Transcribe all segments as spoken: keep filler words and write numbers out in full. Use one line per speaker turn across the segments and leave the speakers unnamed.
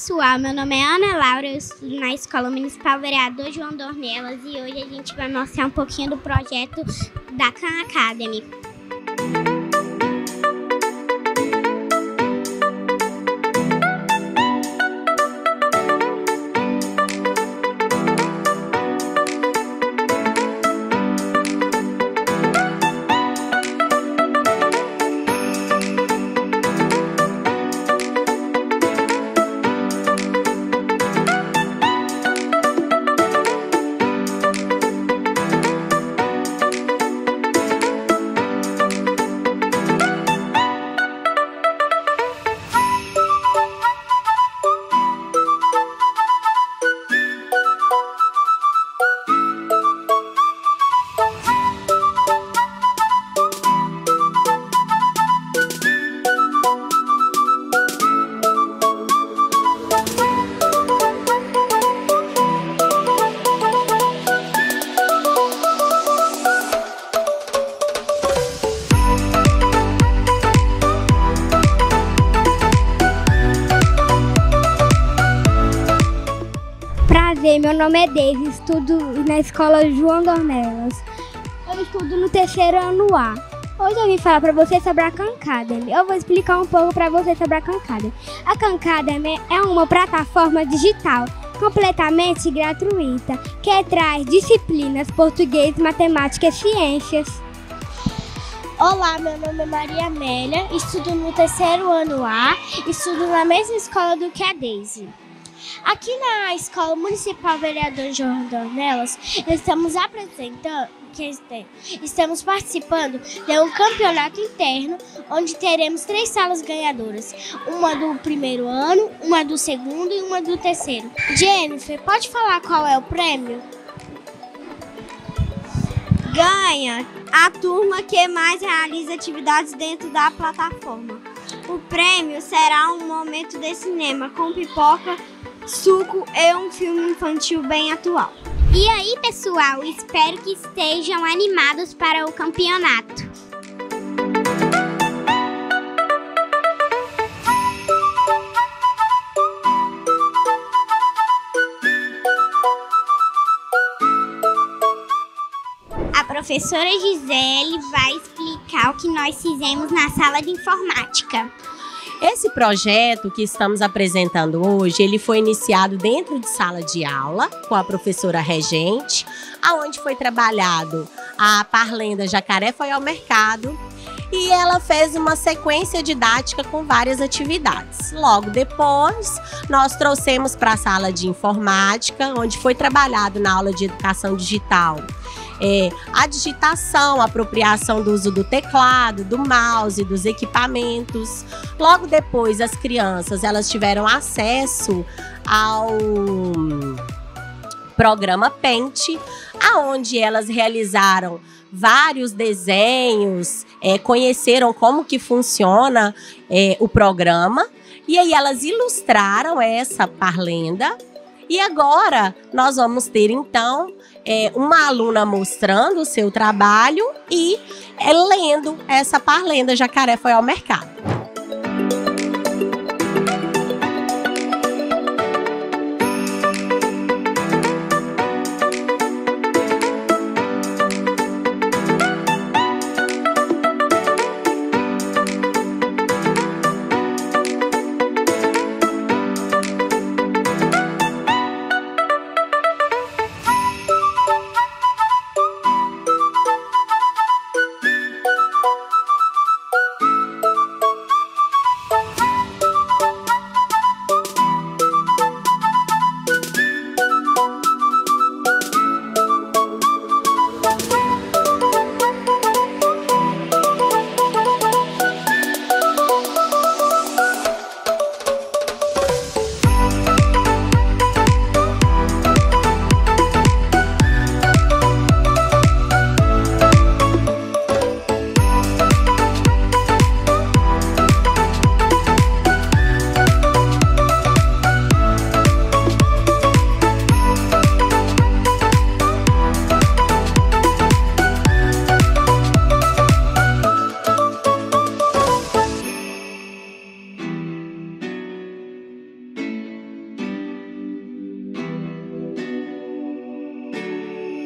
pessoal, meu nome é Ana Laura, eu estudo na Escola Municipal Vereador João Dornelas e hoje a gente vai mostrar um pouquinho do projeto da Khan Academy.
Prazer, meu nome é Deise, estudo na Escola João Dornelas. Eu estudo no terceiro ano A. Hoje eu vim falar para vocês sobre a Khan Academy. Eu vou explicar um pouco para vocês sobre a Khan Academy. A Khan Academy é uma plataforma digital completamente gratuita que traz disciplinas português, matemática e ciências.
Olá, meu nome é Maria Amélia, estudo no terceiro ano A, estudo na mesma escola do que a Deise. Aqui na Escola Municipal Vereador João Dornelas, estamos apresentando, estamos participando de um campeonato interno, onde teremos três salas ganhadoras, uma do primeiro ano, uma do segundo e uma do terceiro. Jennifer, pode falar qual é o prêmio?
Ganha a turma que mais realiza atividades dentro da plataforma. O prêmio será um momento de cinema com pipoca, suco e um filme infantil bem atual.
E aí, pessoal, espero que estejam animados para o campeonato. A professora Gisele vai explicar o que nós fizemos na sala de informática.
Esse projeto que estamos apresentando hoje, ele foi iniciado dentro de sala de aula com a professora regente, aonde foi trabalhado a parlenda Jacaré Foi ao Mercado e ela fez uma sequência didática com várias atividades. Logo depois, nós trouxemos para a sala de informática, onde foi trabalhado na aula de educação digital É, a digitação, a apropriação do uso do teclado, do mouse, dos equipamentos. Logo depois, as crianças elas tiveram acesso ao programa Paint, aonde elas realizaram vários desenhos, é, conheceram como que funciona é, o programa, e aí elas ilustraram essa parlenda. E agora nós vamos ter então é, uma aluna mostrando o seu trabalho e é, lendo essa parlenda Jacaré Foi ao Mercado.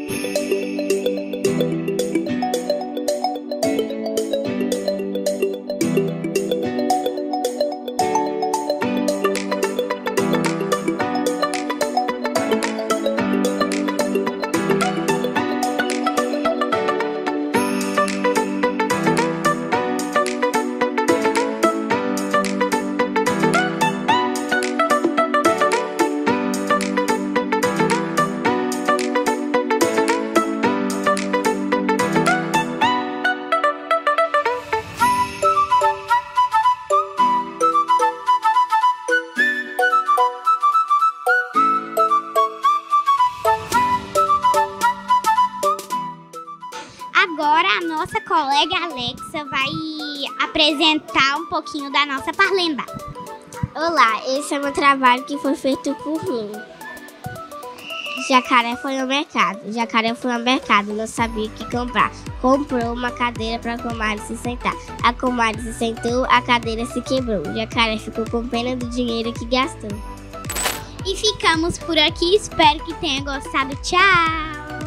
Agora a nossa colega Alexa vai apresentar um pouquinho da nossa parlenda.
Olá, esse é meu trabalho que foi feito por mim. Jacaré foi ao mercado. Jacaré foi ao mercado, não sabia o que comprar. Comprou uma cadeira para a comadre se sentar. A comadre se sentou, a cadeira se quebrou. Jacaré ficou com pena do dinheiro que gastou.
E ficamos por aqui, espero que tenha gostado. Tchau!